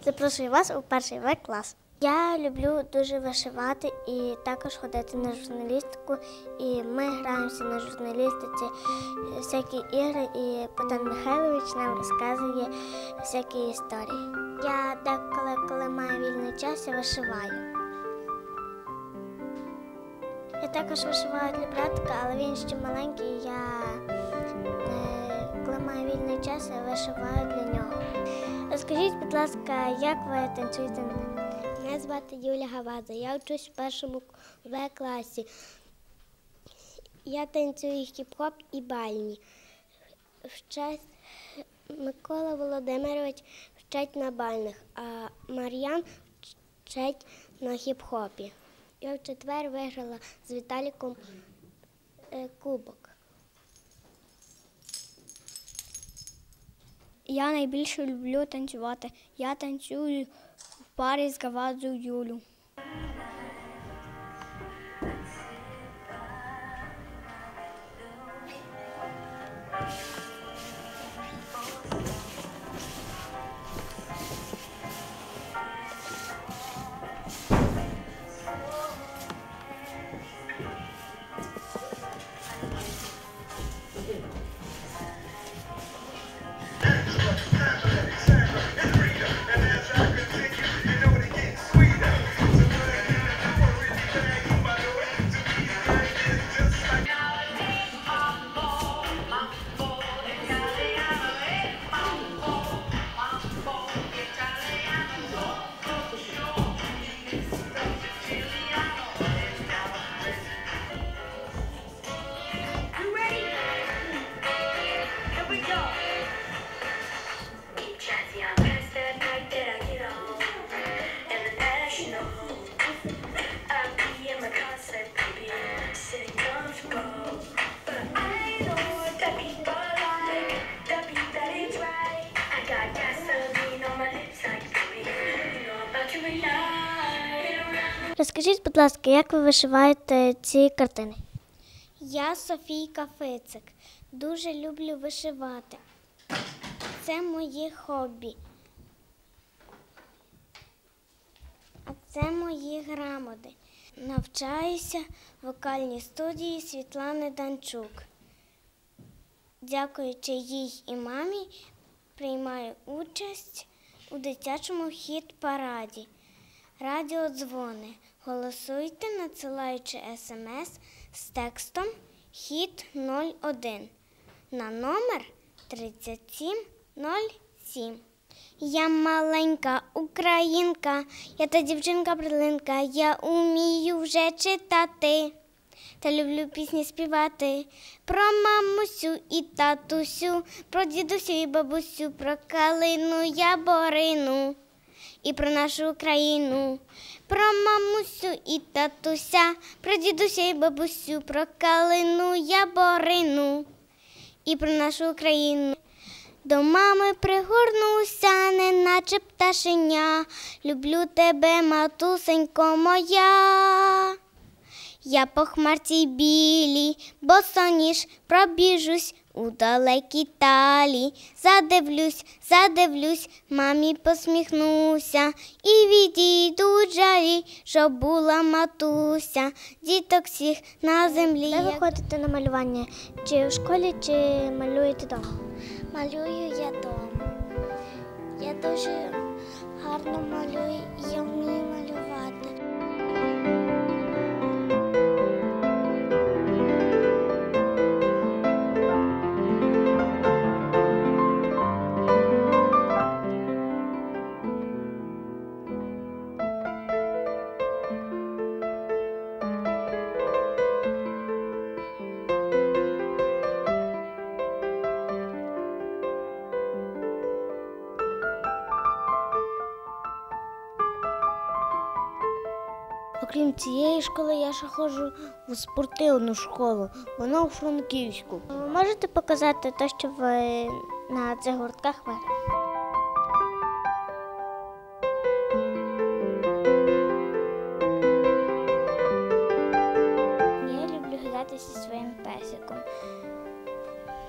Запрошую вас у перший В клас. Я люблю дуже вишивати і також ходити на журналістику. І ми граємося на журналістиці всякі ігри, і Богдан Михайлович нам розказує всякі історії. Я деколи, коли маю вільний час, я вишиваю. Я також вишиваю для братика, але він ще маленький, коли маю вільний час, я вишиваю для нього. Розкажіть, будь ласка, як ви танцюєте? Мене звати Юля Гаваза, я вчусь в першому В класі. Я танцюю хіп-хоп і бальні. Микола Володимирович вчить на бальних, а Мар'ян вчить на хіп-хопі. Я в четвер виграла з Віталіком кубок. Я найбільше люблю танцювати. Я танцюю в парі з Гавазою Юлю. Розкажіть, будь ласка, як ви вишиваєте ці картини? Я Софійка Фицик. Дуже люблю вишивати. Це моє хобі. А це мої грамоти. Навчаюся в вокальній студії Світлани Данчук. Дякуючи їй і мамі, приймаю участь у дитячому хіт-параді. Радіодзвони. Голосуйте, надсилаючи смс з текстом «Хіт-01» на номер 3707. Я маленька українка, я та дівчинка-берлинка, я умію вже читати та люблю пісні співати про мамусю і татусю, про дідусю і бабусю, про калину я борину. І про нашу Україну, про мамусю і татуся, про дідуся і бабусю, про калину я борину. І про нашу Україну. До мами пригорнуся, неначе пташеня, люблю тебе, матусенько моя. Я по хмарці білій, босоніж пробіжусь у далекій талі. Задивлюсь, мамі посміхнуся і відійдуть жалі, щоб була матуся, діток всіх на землі. Де ви ходите на малювання? Чи в школі, чи малюєте вдома? Малюю я вдома. Я дуже гарно малюю і я вмію малювати. Окрім цієї школи, я ще ходжу в спортивну школу, вона у Франківську. Ви можете показати те, що ви на цих гуртках виграли? Я люблю гратися зі своїм песиком.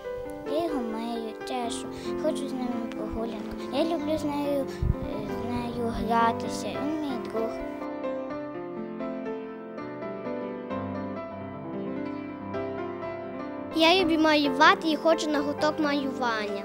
Я його мию, чешу, ходжу з ним прогулянку. Я люблю з нею люблю гратися, він мій друг. Я люблю малювати і ходжу на гурток малювання.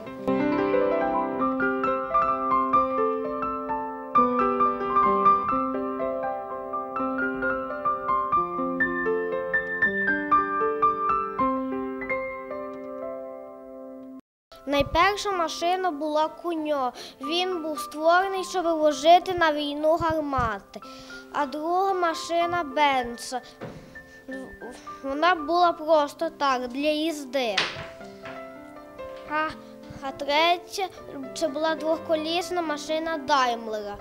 Найперша машина була Куньо. Він був створений, щоб возити на війну гармати. А друга машина Бенц. Вона була просто так, для їзди. А третя це була двоколісна машина Даймлера.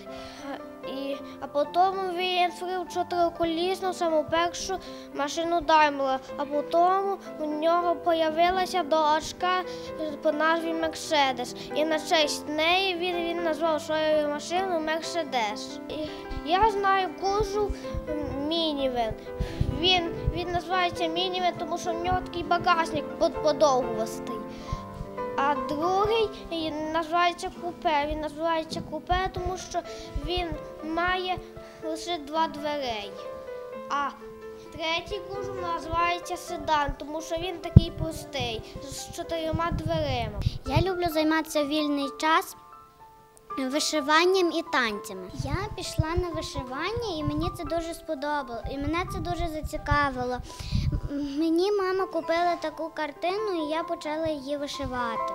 А потім він відкрив чотириколісну, саму першу машину Даймлера, а потім у нього з'явилася дочка по назві Мерседес. І на честь неї він назвав свою машину Мерседес. Я знаю кузов мінівен. Він називається мінівен, тому що в нього такий багажник подовгостий. А другий називається купе. Він називається купе, тому що він має лише 2 дверей. А третій кузов називається седан, тому що він такий простий, з 4 дверима. Я люблю займатися в вільний час вишиванням і танцями. Я пішла на вишивання і мені це дуже сподобалося, і мене це дуже зацікавило. Мені мама купила таку картину і я почала її вишивати.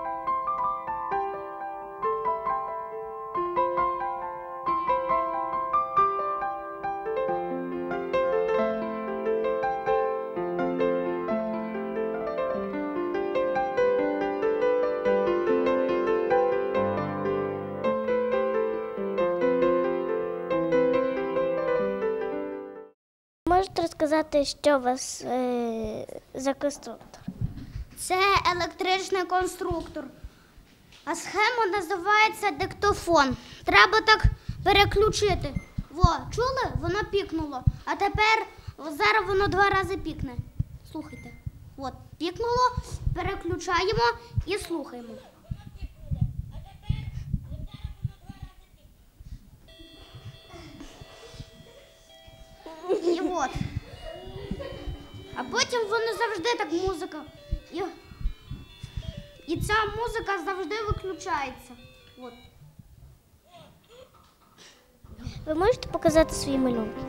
Можете розказати, що у вас за конструктор? Це електричний конструктор, а схема називається диктофон. Треба так переключити. Чули? Воно пікнуло. А тепер зараз воно 2 рази пікне. Слухайте. Пікнуло, переключаємо і слухаємо. І от. А потім воно завжди так музика. І ця музика завжди виключається. От. Ви можете показати свої малюнки?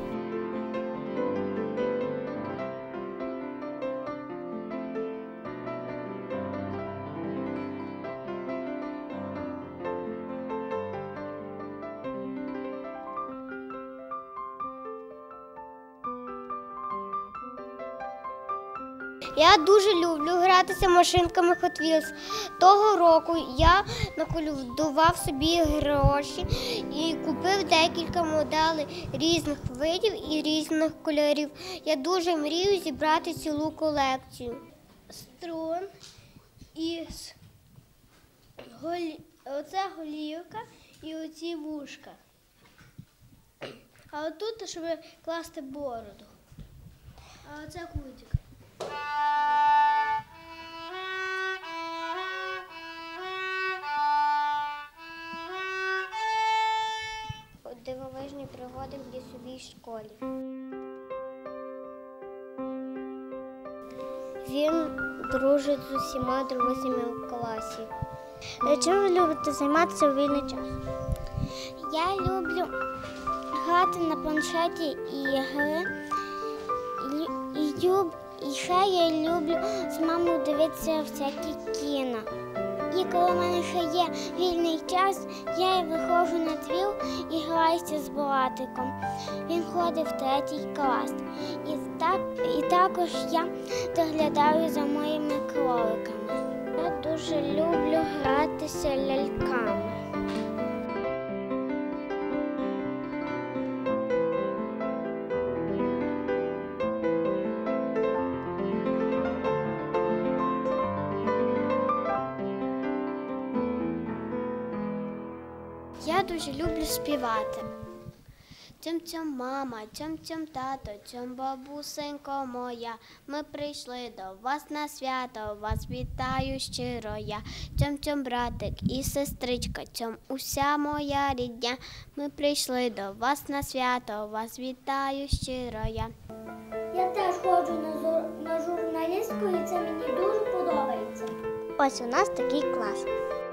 Я дуже люблю гратися машинками Hot Wheels. Того року я наколядував собі гроші і купив декілька моделей різних видів і різних кольорів. Я дуже мрію зібрати цілу колекцію. Струн із оце голівка і оці вушка. А отут, щоб класти бороду. А оце кутик. Дивовижні пригоди в лісовій школі. Він дружить з усіма друзями у класі. Чим ви любите займатися у вільний час? Я люблю грати на планшеті ігри. І ще я люблю з мамою дивитися всякі кіно. І коли в мене ще є вільний час, я виходжу на двір і граюся з братиком. Він ходить в 3 клас. І також я доглядаю за моїми кроликами. Я дуже люблю гратися ляльками. Я дуже люблю співати. Цьом-цьом мама, цьом-цьом тато, цьом бабусенько моя. Ми прийшли до вас на свято, вас вітаю щиро я. Цьом-цьом братик і сестричка, цьом уся моя рідня. Ми прийшли до вас на свято, вас вітаю щиро я. Я теж ходжу на журналістку, і це мені дуже подобається. Ось у нас такий клас.